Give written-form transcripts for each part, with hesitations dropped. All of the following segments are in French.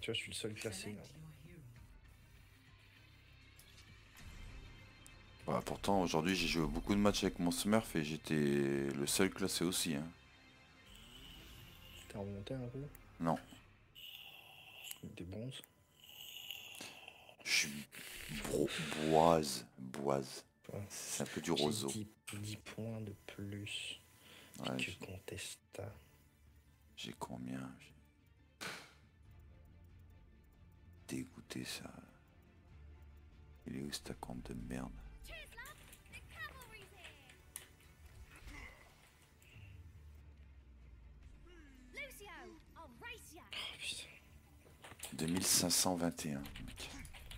Tu vois, je suis le seul classé. Là. Bah, pourtant, aujourd'hui, j'ai joué beaucoup de matchs avec mon Smurf et j'étais le seul classé aussi. Hein. T'es remonté un peu? Non, Des bronzes. je suis boise. Boise. Ouais. C'est un peu du J'ai roseau. 10 points de plus. Ouais, Que Contesta. j'ai combien? Dégoûté ça. Il est où ce compte de merde? Oh putain. 2521. Mec.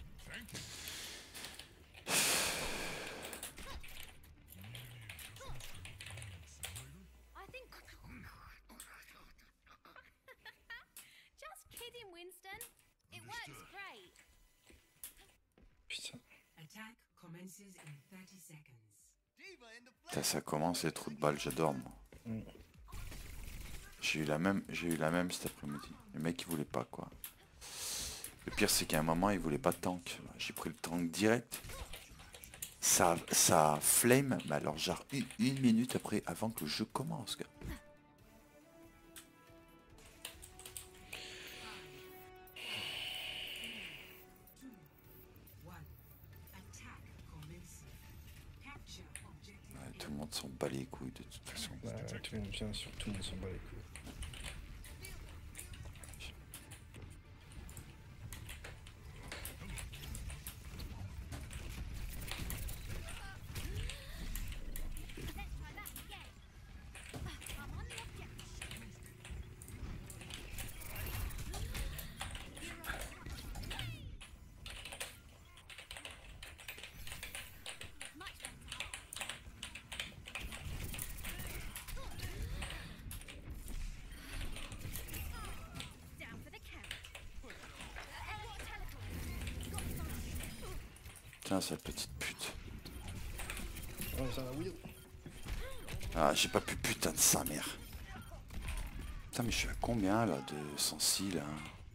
Just kidding, Winston. It works great. Putain. Attack commences in 30 seconds. Putain, ça commence les trous de balles, j'adore moi. Mm. J'ai eu la même cet après-midi. Le mec il voulait pas quoi. Le pire c'est qu'à un moment il voulait pas de tank. J'ai pris le tank direct. Ça flame, mais alors genre une minute après, avant que le jeu commence. Gars. Ouais, tout le monde s'en bat les couilles de toute façon. Ouais, tout le monde vient sur tout le monde s'en bat les couilles. Tiens, cette petite pute. Oh, ça va, Widow. Ah, j'ai pas pu putain de sa mère. Putain, mais je suis à combien là de sensi là?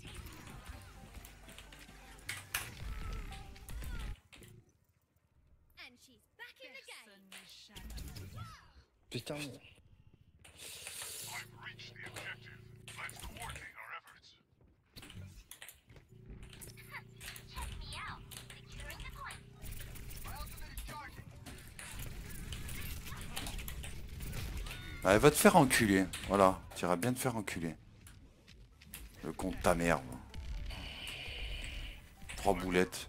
Putain. Ah, elle va te faire enculer. Voilà, tu iras bien te faire enculer. Le con de ta mère. 3 boulettes.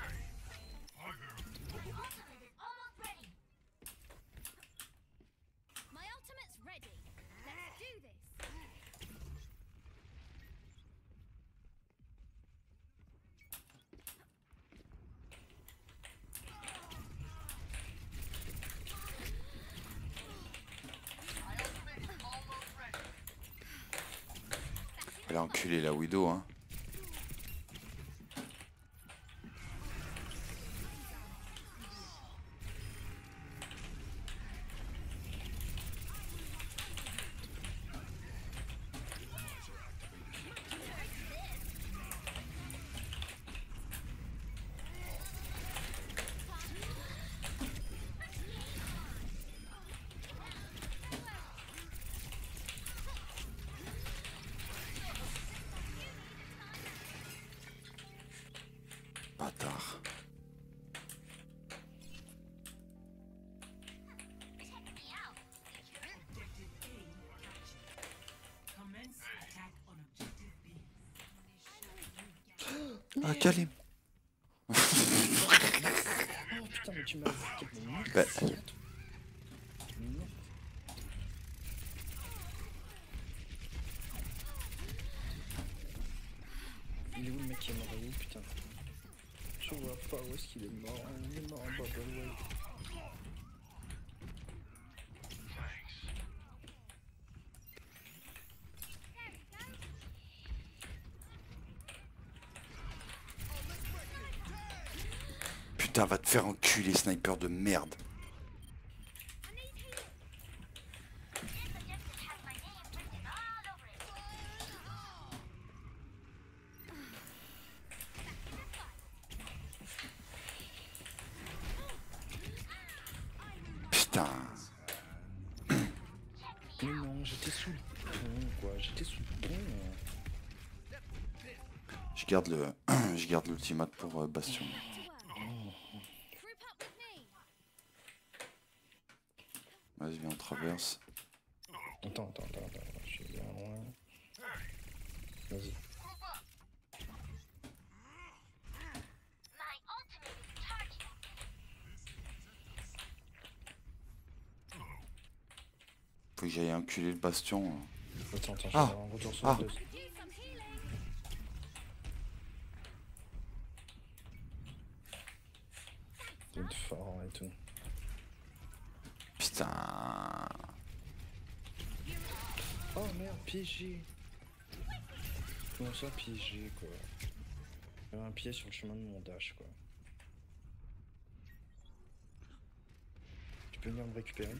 My ultimate's ready. Let's do this. Elle a enculé la Widow, hein. Bâtard. Ah, Kalim. Oh putain, mais tu m'as fait Bah. Il est où le mec qui est mort où, putain? Je vois pas où est-ce qu'il est mort. Il est mort en bas de la wave. Putain, va te faire enculer, sniper de merde. Putain. Mais non, j'étais sous le pont, quoi. J'étais sous le pont. Je garde le... je garde l'ultimate pour Bastion. Back to work. Group up with me. Vas-y, viens, on traverse. Attends. Je suis bien loin. Vas-y. Faut que j'aille enculer le Bastion. Attends, je vais Ah. avoir un retour sur Ah. le dos. Use some healing. Il est fort et tout. Putain. Oh merde, piégé. Comment ça, piégé, quoi? J'avais un pied sur le chemin de mon dash, quoi. Tu peux venir me récupérer?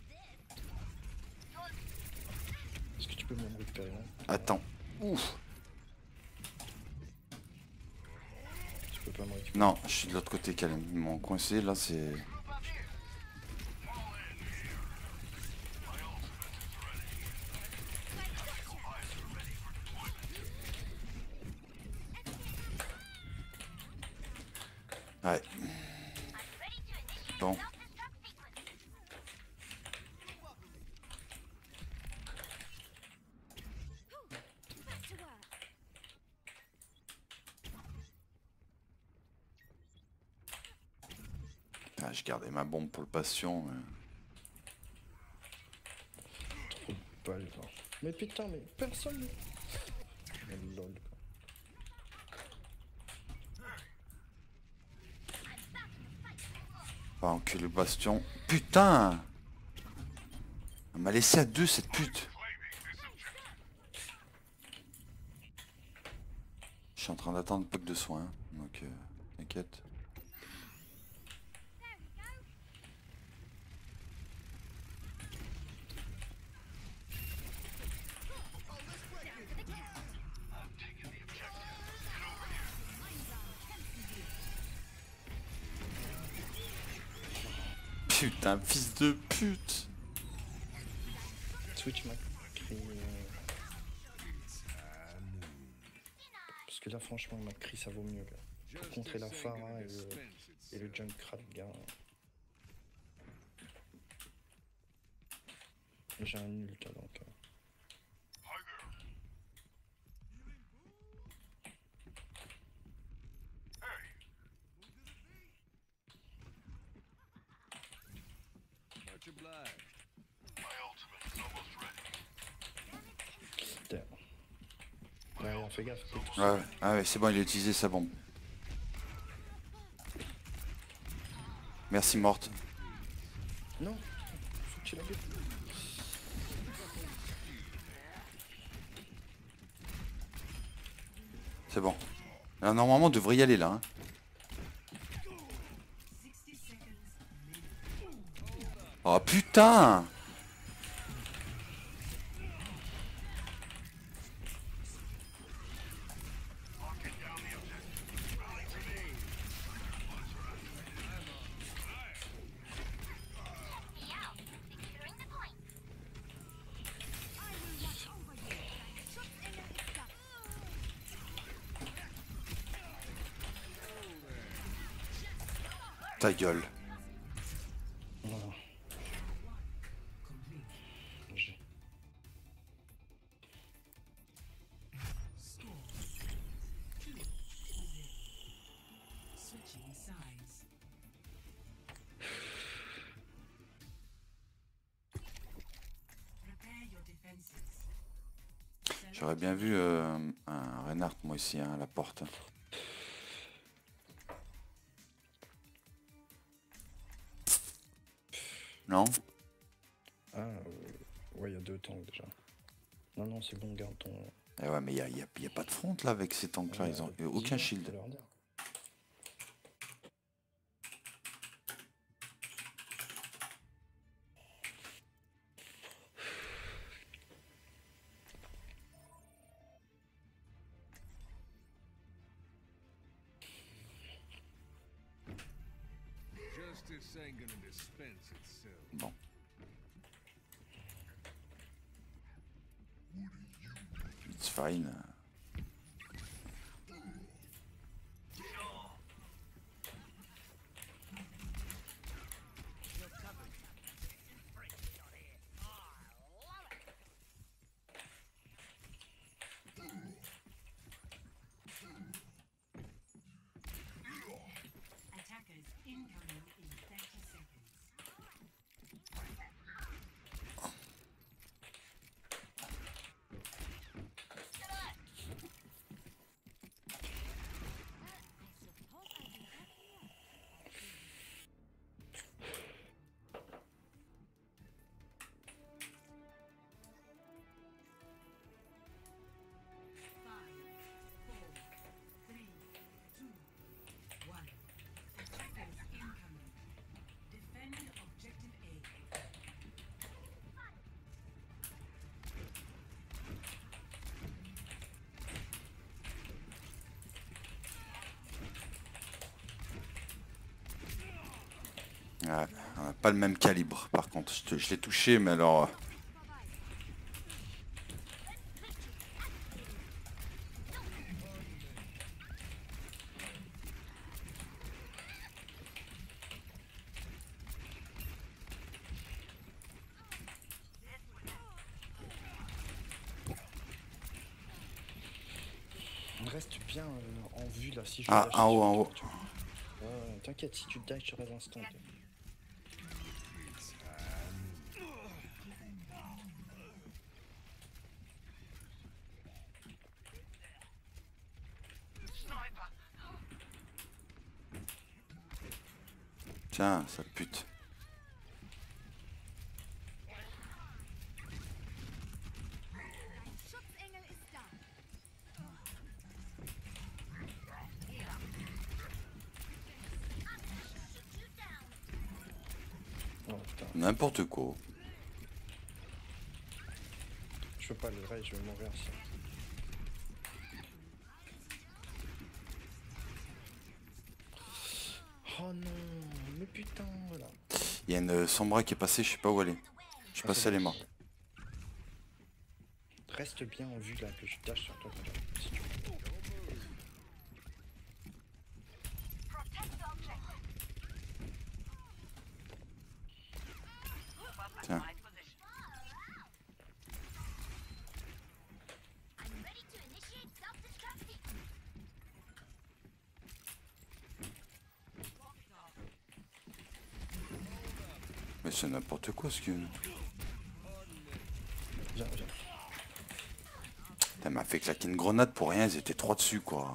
Est-ce que tu peux venir me récupérer là? Attends. Ouf. Tu peux pas me récupérer? Non, je suis de l'autre côté, Calem. Ils m'ont coincé, là, c'est... Ouais. Bon. Back to work. Ah, je gardais ma bombe pour le Bastion. Trop de balles, quoi. Mais putain, mais personne. Mais lol, quoi. Va enculer le Bastion. Putain. Elle m'a laissé à 2, cette pute. Je suis en train d'attendre pack de soins. Donc, t'inquiète. Putain, fils de pute. Switch m'a crié. Parce que là, franchement, McCree, ça vaut mieux, là. Pour contrer la Pharah et le Junkrat, gars. Et j'ai un ult, là, donc. Putain. Ouais, fais gaffe, t'es tout seul. Ouais, ah ouais, c'est bon, il a utilisé sa bombe. Merci, morte. Non, faut que tu la buttes. C'est bon. Là, normalement, on devrait y aller, là. Hein. 60 seconds. Oh, putain. Ta gueule. Voilà. J'ai- Switching sides. Prepare your defenses. J'aurais bien vu un Reinhardt, moi, ici, hein, à la porte. Non? Ah, ouais, il y a 2 tanks déjà. Non, c'est bon, garde ton. Eh ouais, mais il y a pas de front, là, avec ces tanks-là. Ils ont aucun shield. Faut leur dire. Justice ain't gonna dispense itself. Bon. It's fine. Attackers incoming in 30 seconds. Suppose I'll be happier. 5, 4, 3, 2, 1. Attackers incoming. Defend objective A. Ouais, on a pas le même calibre par contre. Je l'ai touché, mais alors. On reste bien en vue là si je Ah, dash en haut, sur en toi, haut. tu vois. Ouais, t'inquiète, si tu dash sur les instants. Tiens, ça pute. Schutzengel ist da. Oh putain, N'importe quoi. je peux pas le rage, je vais mourir ça. Oh non, mais putain, là. Il y a une Sombra qui est passée, je sais pas où elle est. Je sais pas si elle est morte. Reste bien en vue là, que je dash sur toi. Si tu veux. Tiens. I'm ready to initiate self-destruct sequence. Mais c'est n'importe quoi ce que. Viens, viens. Elle m'a fait claquer une grenade pour rien, ils étaient trois dessus quoi.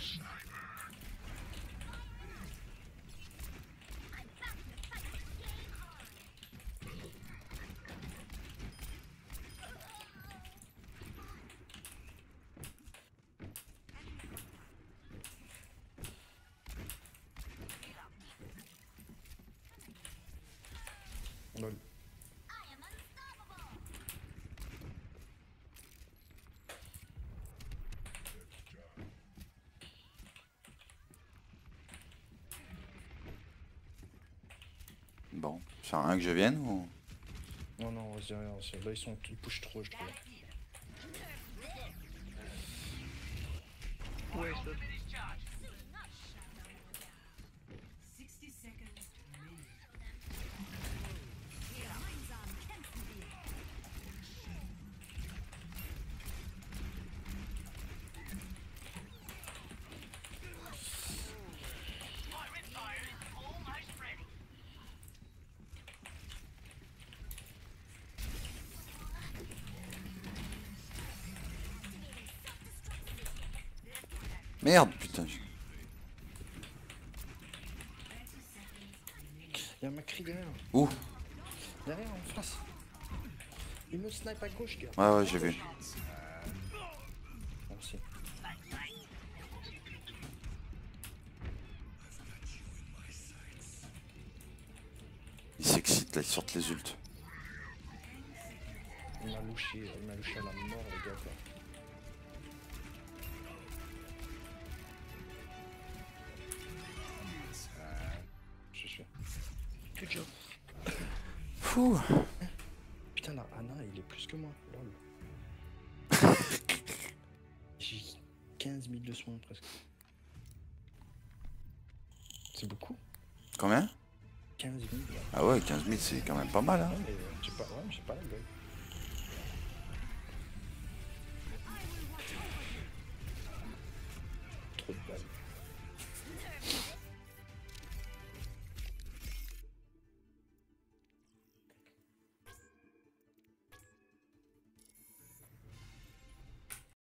Lol. I am unstoppable. Bon, c'est rien que je vienne ou. Non, non, vas-y, rien, là ils pushent trop, je trouve. Where's the 60 seconds remaining. Gemeinsam kämpfen wir. Merde, putain. Y'a un Macri derrière. Où? Derrière, en face. Il me snipe à gauche, gars. Ouais, ouais, j'ai vu. Merci. Ils s'excitent là, ils sortent les ults. Il m'a louché à la mort, les gars, quoi. Je suis. fou. Putain, la Ana, il est plus que moi. Lol. J'ai 15 000 de soins presque. C'est beaucoup. Combien? 15 000. Ouais. Ah ouais, 15 000 c'est quand même pas mal hein. Ouais, mais j'ai pas la gueule.